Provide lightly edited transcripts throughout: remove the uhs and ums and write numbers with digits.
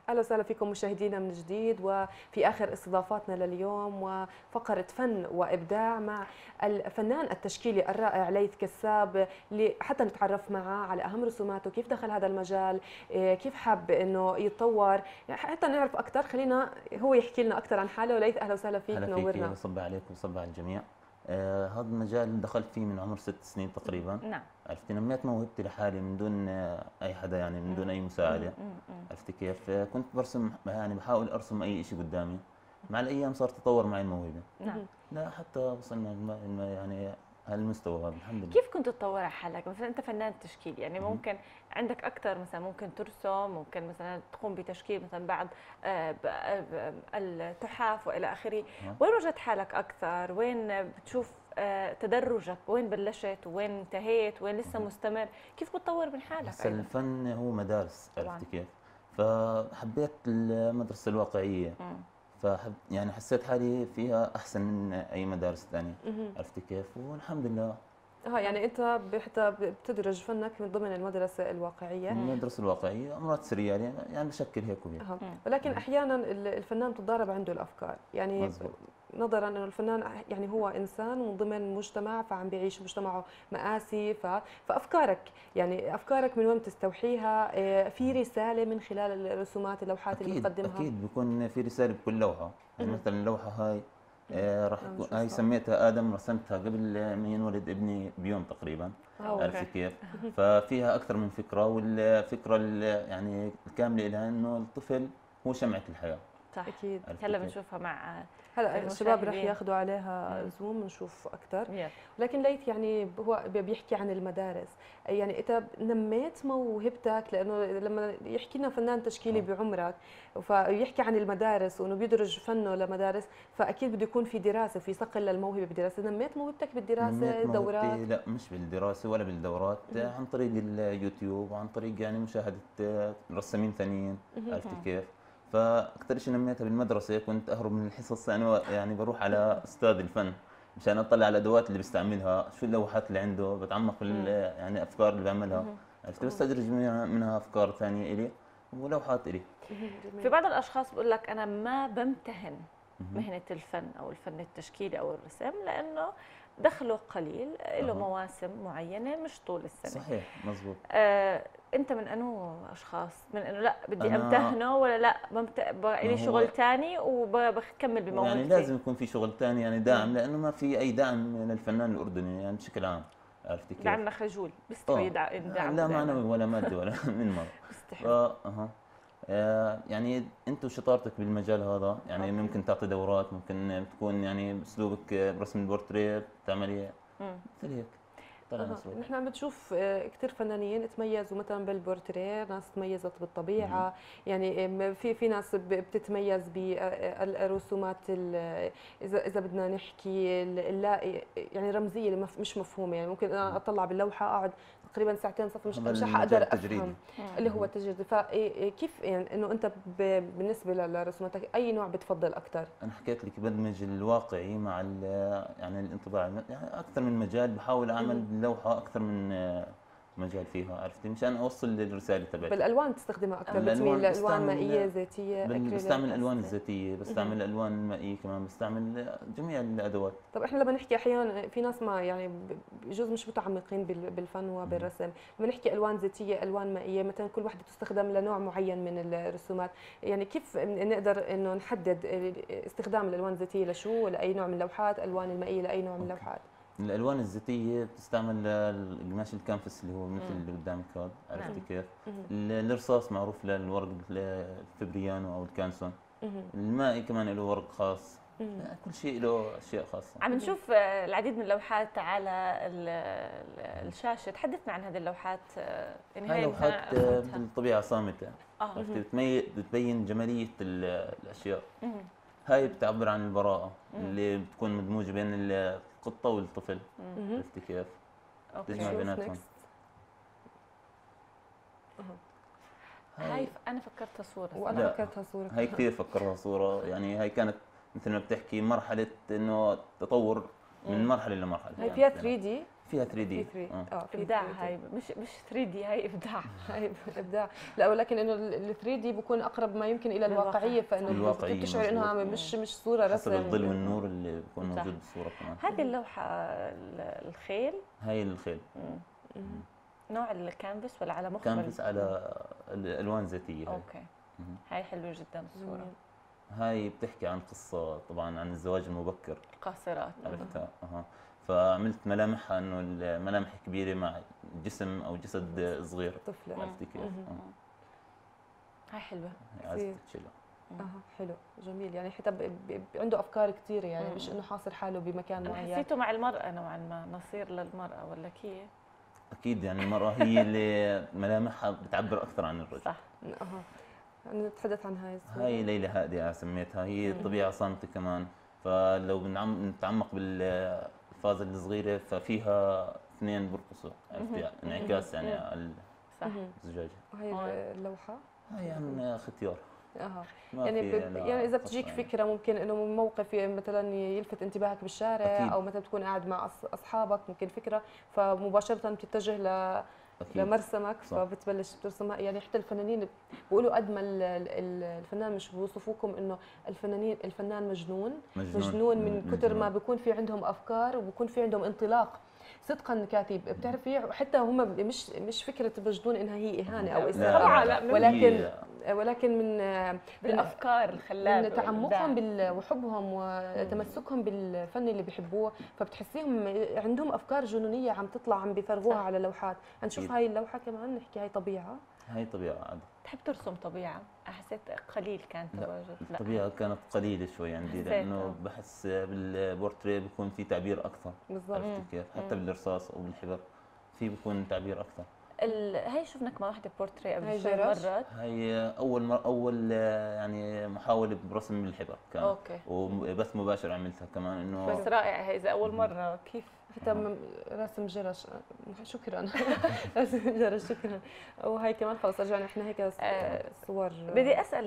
اهلا وسهلا فيكم مشاهدينا من جديد، وفي اخر استضافاتنا لليوم وفقره فن وابداع مع الفنان التشكيلي الرائع ليث كساب، اللي حتى نتعرف معه على اهم رسوماته، كيف دخل هذا المجال، كيف حب انه يتطور، يعني حتى نعرف اكثر. خلينا هو يحكي لنا اكثر عن حاله. ليث اهلا وسهلا فيك، هلا فيك، نورنا. صب عليك وصب على الجميع. هذا المجال دخلت فيه من عمر 6 سنين تقريبا. نعم. عرفتي، نميت موهبتي لحالي من دون اي حدا، يعني من دون اي مساعده. عرفتي كيف؟ كنت برسم، يعني بحاول ارسم اي شيء قدامي. مع الايام صار تطور معي الموهبه. نعم. لا حتى وصلنا يعني هالمستوى هذا الحمد لله. كيف كنت تطور على حالك؟ مثلا انت فنان تشكيل، يعني ممكن عندك اكثر، مثلا ممكن ترسم، ممكن مثلا تقوم بتشكيل مثلا بعض التحف والى اخره. وين وجدت حالك اكثر؟ وين بتشوف تدرجك؟ وين بلشت وين انتهيت وين لسه مستمر؟ كيف بتطور من حالك؟ هسه الفن هو مدارس، طبعاً. عرفتي كيف؟ فحبيت المدرسه الواقعيه. يعني حسيت حالي فيها احسن من اي مدارس ثانيه. عرفتي كيف؟ والحمد لله. يعني انت حتى بتدرج فنك من ضمن المدرسه الواقعيه. المدرسه الواقعيه امراض سريالي، يعني بشكل هيك وهيك. ولكن احيانا الفنان بتتضارب عنده الافكار، يعني مزبوط. نظرا انه الفنان يعني هو انسان ومن ضمن مجتمع، فعم بيعيش مجتمعه مآسي، فافكارك، يعني افكارك من وين بتستوحيها؟ في رساله من خلال الرسومات، اللوحات اللي بتقدمها؟ اكيد بيكون في رساله بكل لوحه. يعني مثلا اللوحه هاي راح هاي نشوفها. سميتها ادم، رسمتها قبل ما ينولد ابني بيوم تقريبا. عرفتي كيف؟ ففيها اكثر من فكره، والفكره يعني الكامله لها انه الطفل هو شمعه الحياه. صح. اكيد. هلا بنشوفها مع هلا الشباب رح ياخذوا عليها زوم نشوف اكثر. لكن ليث يعني هو بيحكي عن المدارس، يعني انت نميت موهبتك، لانه لما يحكي لنا فنان تشكيلي بعمرك فيحكي عن المدارس وانه بيدرج فنه لمدارس، فاكيد بده يكون في دراسه، في صقل للموهبه بدراسه. نميت موهبتك بالدراسه، دورات؟ لا مش بالدراسه ولا بالدورات، عن طريق اليوتيوب وعن طريق يعني مشاهده رسامين ثانيين. عرفتي كيف؟ فاكثر شيء نميتها بالمدرسه، كنت اهرب من الحصص، يعني بروح على استاذ الفن مشان اطلع على الادوات اللي بيستعملها، شو اللوحات اللي عنده، بتعمق يعني الافكار اللي بيعملها. عرفت، بستدرج منها افكار ثانيه الي ولوحات الي. في بعض الاشخاص بقول لك انا ما بمتهن مهنه الفن او الفن التشكيلي او الرسم، لانه دخله قليل، له مواسم معينه مش طول السنه. صحيح، مزبوط. انت من انو اشخاص من انه لا بدي امتهنه، ولا لا لي شغل ثاني وبكمل بموهبتي؟ يعني لازم يكون في شغل ثاني، يعني داعم، لانه ما في اي دعم للفنان الاردني يعني بشكل عام. عرفتي كيف؟ دعمنا خجول، بيستوي يدعم لا معنوي ولا مادي ولا من مره. بيستحي. يعني انت وشطارتك بالمجال هذا، يعني ممكن تعطي دورات، ممكن تكون يعني اسلوبك برسم البورتريه تعملي مثل هيك. نحن عم بنشوف كثير فنانين تميزوا مثلا بالبورتريه، ناس تميزت بالطبيعه، يعني في ناس بتتميز بالرسومات اذا بدنا نحكي يعني رمزيه اللي مش مفهومه، يعني ممكن انا اطلع باللوحه اقعد تقريبا ساعتين صف مش حقدر افهم اللي هو التجريدي. فكيف يعني انه انت بالنسبه لرسوماتك اي نوع بتفضل اكثر؟ انا حكيت لك بدمج الواقعي مع يعني الانطباعي، يعني اكثر من مجال بحاول اعمل باللوحه اكثر من مجال فيها. عرفتي، مشان اوصل للرساله تبعتي. بالالوان بتستخدمها اكثر؟ بتميل لالوان مائيه، ذاتيه، بستعمل الالوان الذاتيه، بستعمل الالوان المائيه كمان، بستعمل جميع الادوات. طب احنا لما نحكي احيانا في ناس ما يعني بجوز مش متعمقين بالفن وبالرسم، لما نحكي الوان ذاتيه، الوان مائيه، مثلا كل وحده تستخدم لنوع معين من الرسومات، يعني كيف نقدر انه نحدد استخدام الالوان الذاتيه لشو، لاي نوع من اللوحات، الوان المائيه لاي نوع من اللوحات؟ الالوان الذاتيه بتستعمل القماش الكانفاس اللي هو مثل اللي قدامك هذا. عرفتي كيف؟ الرصاص معروف للورق الفبريانو او الكانسون. المائي كمان له ورق خاص. كل شيء له اشياء خاصه. عم نشوف العديد من اللوحات على الشاشه، تحدثنا عن هذه اللوحات. يعني هاي لوحات بالطبيعه صامته. بتبين جماليه الاشياء. هاي بتعبر عن البراءه اللي بتكون مدموجه بين القطه والطفل. عرفتي كيف؟ تجمع بيناتهم. هاي انا فكرتها صوره، وانا فكرتها صوره. هاي كثير فكرها صوره، يعني هاي كانت مثل ما بتحكي مرحله انه تطور من مرحله لمرحله. هي فيها 3 دي؟ فيها 3 دي. في في ابداع 3D. هاي، مش 3 دي، هاي ابداع. هاي ابداع. لا ولكن انه ال 3 دي بكون اقرب ما يمكن الى للواقع. الواقعيه، فانه الواقعية بتشعر انها مظبوط. مش صوره حسب رسم. الظل والنور اللي بيكون صح. موجود بالصورة كمان. هذه اللوحه الخيل، هاي الخيل نوع الكانفاس ولا على مخبر؟ كانفاس على الالوان زيتيه. هاي. اوكي. هاي حلوه جدا الصوره. هاي بتحكي عن قصه طبعا عن الزواج المبكر، القاصرات. عرفتها. فعملت ملامحها انه الملامح كبيره مع جسم او جسد صغير، طفله. عرفتي كيف؟ هاي حلوه. عزت تشيلها. حلو جميل، يعني حتى عنده افكار كثيره، يعني مش انه حاصر حاله بمكان أنا معين. حسيته مع المراه نوعا ما، نصير للمراه ولا كيف؟ اكيد يعني المراه هي اللي ملامحها بتعبر اكثر عن الرجل. صح. نتحدث عن هاي الصورة. هاي ليلى هادئه سميتها، هي الطبيعه صامته كمان، فلو نتعمق بالفازه الصغيره ففيها اثنين برقصوا، عرفتي انعكاس يعني على صح. الزجاجه. وهي اللوحه هي عن ختيار. ما يعني في لا يعني اذا بتجيك قصة يعني. فكره ممكن انه من موقف مثلا يلفت انتباهك بالشارع، أكيد. او مثلا تكون قاعد مع اصحابك ممكن فكره، فمباشره بتتجه أكيد. لمرسمك، صح. فبتبلش بترسمها. يعني حتى الفنانين بيقولوا قد ما الفنان، مش بيوصفوكم انه الفنان مجنون من كثر ما بيكون في عندهم افكار وبكون في عندهم انطلاق. صدقا كاتب بتعرفي، حتى هم مش فكره مجنون انها هي اهانه او اساءه، طبعا لا، ولكن من بالافكار الخلابه من تعمقهم وحبهم وتمسكهم بالفن اللي بيحبوه، فبتحسيهم عندهم افكار جنونيه عم تطلع، عم بيفرغوها على لوحات. هنشوف هاي اللوحه كمان، نحكي هاي طبيعه. هاي طبيعه عادي. تحب ترسم طبيعه؟ حسيت قليل كان تواجد. لا الطبيعه كانت قليله شوي عندي، لانه بحس بالبورتريه بيكون في تعبير اكثر. بالضبط. عرفتي كيف؟ حتى بالرصاص او بالحبر في بيكون تعبير اكثر. هي شفنا كمان وحده بورتريه قبل هاي شوي جرش. مرات. هي اول يعني محاوله برسم بالحبر كانت. اوكي. وبث مباشر عملتها كمان انه بس رائعه هي، اذا اول مره كيف حتى رسم جرش. شكرا. رسم جرش، شكرا. وهي كمان خلص رجعنا احنا هيك صور. بدي اسال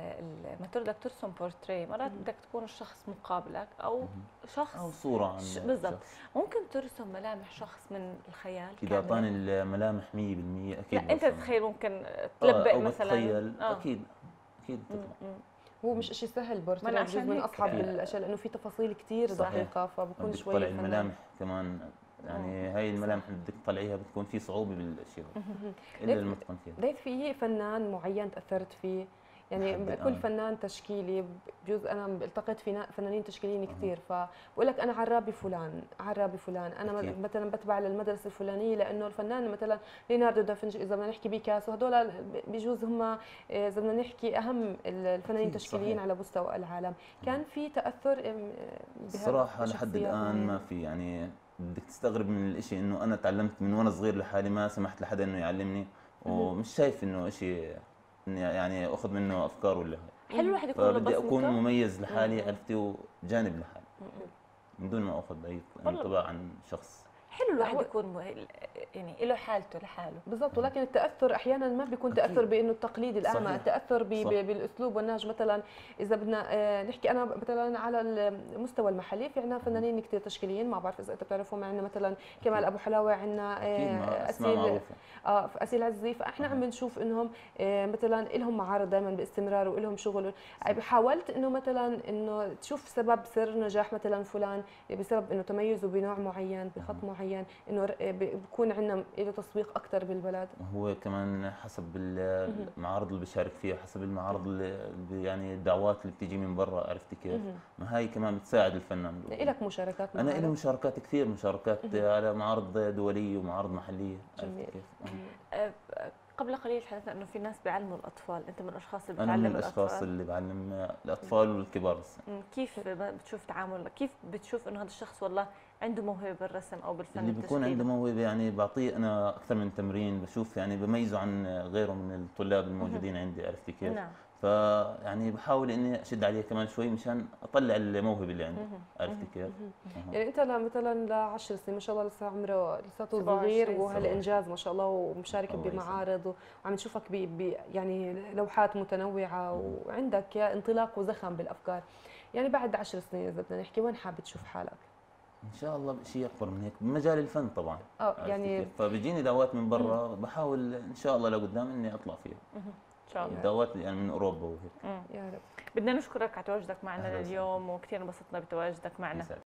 لما بدك ترسم بورتريه، مرات بدك تكون الشخص مقابلك او شخص او صوره عن بالضبط. شخص. ممكن ترسم ملامح شخص من الخيال اذا كاملة؟ اعطاني الملامح 100% اكيد. لا انت تتخيل ممكن تلبق أو مثلا؟ بتخيل اكيد بتطلع. هو مش شيء سهل بورتريه، بجوز من اصعب الاشياء لانه في تفاصيل كثير دقيقه، فبكون شوي طلع الملامح كمان، يعني هاي الملامح اللي بدك تطلعيها بتكون في صعوبه بالاشياء الا المتقن فيها. ليك في فنان معين تاثرت فيه؟ يعني كل فنان تشكيلي، بجوز انا التقيت في فنانين تشكيليين كثير، فبقول لك انا عرابي فلان انا أكيد. مثلا بتبع للمدرسه الفلانيه، لانه الفنان مثلا ليوناردو دافنشي، اذا بدنا نحكي بيكاسو، هدول بجوز هم اذا بدنا نحكي اهم الفنانين التشكيليين على مستوى العالم. كان في تاثر الصراحه لحد الان ما في، يعني بدك تستغرب من الشيء انه انا تعلمت من وانا صغير لحالي، ما سمحت لحدا انه يعلمني، ومش شايف انه شيء اني يعني اخذ منه افكار ولا هاي. حلو الواحد يكون له فبدي اكون بصمته. مميز لحالي، عرفتي، وجانب لحالي من دون ما اخذ اي انطباع عن شخص. حلو الواحد يكون يعني له حالته لحاله. بالضبط. ولكن التاثر احيانا ما بيكون تاثر بانه التقليد الاعمى، صحيح. التاثر بالاسلوب والنهج. مثلا اذا بدنا نحكي انا مثلا على المستوى المحلي، في عندنا فنانين كثير تشكيليين، ما بعرف اذا انت بتعرفهم، عندنا مثلا كمال ابو حلاوه، عندنا اسيل عزي، فاحنا عم بنشوف انهم مثلا لهم معارض دائما باستمرار ولهم شغل. حاولت انه مثلا انه تشوف سبب سر نجاح مثلا فلان بسبب انه تميزه بنوع معين بخط معين، انه بكون عندنا له تسويق اكثر بالبلد. هو كمان حسب المعارض اللي بشارك فيها، حسب المعارض اللي يعني الدعوات اللي بتيجي من برا، عرفتي كيف؟ ما هاي كمان بتساعد الفنان. لك مشاركات؟ انا لي مشاركات كثير، مشاركات على معارض دوليه ومعارض محليه، عرفتي كيف؟ قبل قليل حدثنا انه في ناس بيعلموا الاطفال، انت من الاشخاص اللي انا بتعلم من الاشخاص اللي بعلم الاطفال والكبار السن. كيف بتشوف تعامل، كيف بتشوف انه هذا الشخص والله عنده موهبه بالرسم او بالفن اللي بيكون عنده موهبه، يعني بعطيه انا اكثر من تمرين، بشوف يعني بميزه عن غيره من الطلاب الموجودين عندي، عرفتي كيف؟ نعم. فيعني بحاول اني اشد عليه كمان شوي مشان اطلع الموهبه اللي عندي، عرفتي كيف؟ يعني انت مثلا ل 10 سنين ما شاء الله، لسه عمره لساته صغير، وهالانجاز ما شاء الله، ومشارك بمعارض، وعم نشوفك يعني لوحات متنوعه، وعندك انطلاق وزخم بالافكار. يعني بعد 10 سنين اذا بدنا نحكي، وين حابب تشوف حالك؟ ان شاء الله شيء اكبر من هيك بمجال الفن طبعا. يعني فبيجيني دعوات من برا، بحاول ان شاء الله لقدام اني اطلع فيها ان شاء الله. دعوات يعني من اوروبا وهيك. يا رب. بدنا نشكرك على تواجدك معنا أهلا وسهلا. اليوم، وكثير انبسطنا بتواجدك معنا.